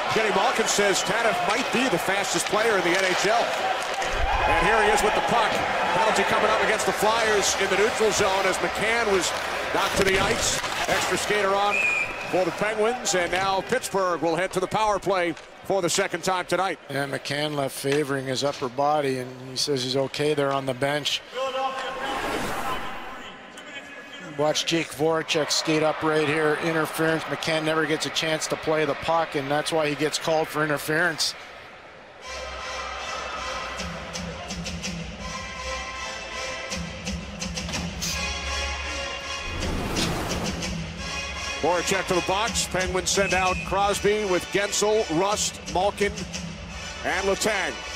Kenny Malkin says Tanev might be the fastest player in the NHL. And here he is with the puck. Penalty coming up against the Flyers in the neutral zone as McCann was knocked to the ice. Extra skater on for the Penguins, and now Pittsburgh will head to the power play for the second time tonight. Yeah, McCann left favoring his upper body, and he says he's okay there on the bench. Watch Jake Voracek skate up right here. Interference. McCann never gets a chance to play the puck, and that's why he gets called for interference. Voracek to the box. Penguins send out Crosby with Gensel, Rust, Malkin, and Letang.